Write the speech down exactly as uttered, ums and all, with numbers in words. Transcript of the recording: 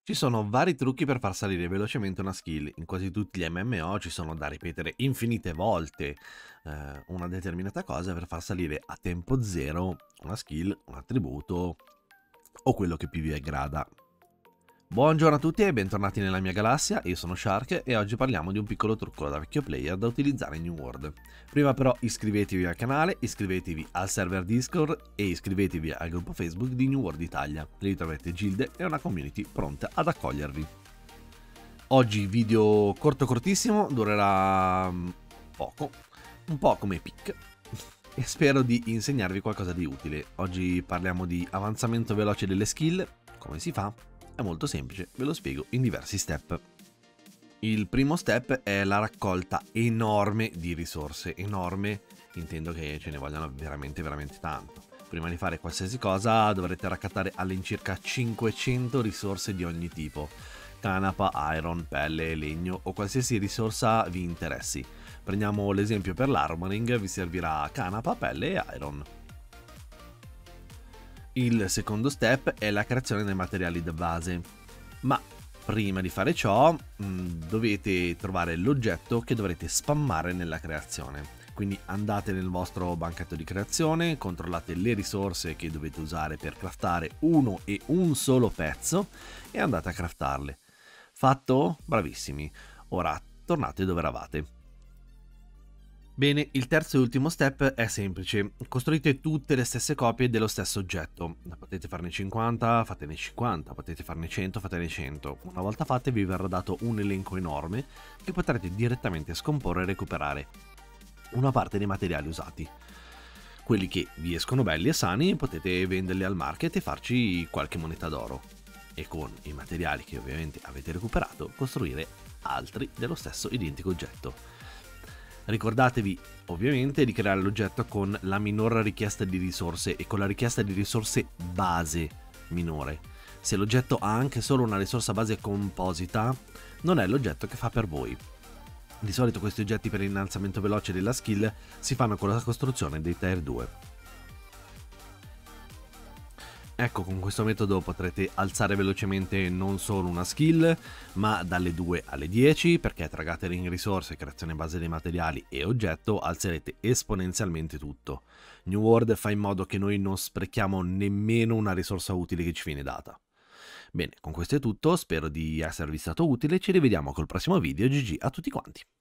Ci sono vari trucchi per far salire velocemente una skill. In quasi tutti gli M M O ci sono da ripetere infinite volte eh, una determinata cosa per far salire a tempo zero una skill, un attributo o quello che più vi aggrada. Buongiorno a tutti e bentornati nella mia galassia, io sono Shark e oggi parliamo di un piccolo trucco da vecchio player da utilizzare in New World. Prima però iscrivetevi al canale, iscrivetevi al server Discord e iscrivetevi al gruppo Facebook di New World Italia. Lì troverete gilde e una community pronta ad accogliervi. Oggi video corto cortissimo, durerà poco, un po' come Pick, e spero di insegnarvi qualcosa di utile. Oggi parliamo di avanzamento veloce delle skill, come si fa? È molto semplice, ve lo spiego in diversi step. Il primo step è la raccolta enorme di risorse, enorme, intendo che ce ne vogliano veramente veramente tanto. Prima di fare qualsiasi cosa dovrete raccattare all'incirca cinquecento risorse di ogni tipo, canapa, iron, pelle, legno o qualsiasi risorsa vi interessi. Prendiamo l'esempio per l'armoring, vi servirà canapa, pelle e iron. Il secondo step è la creazione dei materiali da base, ma prima di fare ciò mh, dovete trovare l'oggetto che dovrete spammare nella creazione. Quindi andate nel vostro banchetto di creazione, controllate le risorse che dovete usare per craftare uno e un solo pezzo e andate a craftarle. Fatto? Bravissimi. Ora tornate dove eravate. Bene, il terzo e ultimo step è semplice, costruite tutte le stesse copie dello stesso oggetto, potete farne cinquanta, fatene cinquanta, potete farne cento, fatene cento, una volta fatte vi verrà dato un elenco enorme che potrete direttamente scomporre e recuperare una parte dei materiali usati. Quelli che vi escono belli e sani potete venderli al market e farci qualche moneta d'oro e con i materiali che ovviamente avete recuperato costruire altri dello stesso identico oggetto. Ricordatevi ovviamente di creare l'oggetto con la minore richiesta di risorse e con la richiesta di risorse base minore. Se l'oggetto ha anche solo una risorsa base composita, non è l'oggetto che fa per voi. Di solito questi oggetti per l'innalzamento veloce della skill si fanno con la costruzione dei tier due. Ecco, con questo metodo potrete alzare velocemente non solo una skill, ma dalle due alle dieci, perché tra gathering risorse, creazione base dei materiali e oggetto alzerete esponenzialmente tutto. New World fa in modo che noi non sprechiamo nemmeno una risorsa utile che ci viene data. Bene, con questo è tutto, spero di esservi stato utile, ci rivediamo col prossimo video, G G a tutti quanti.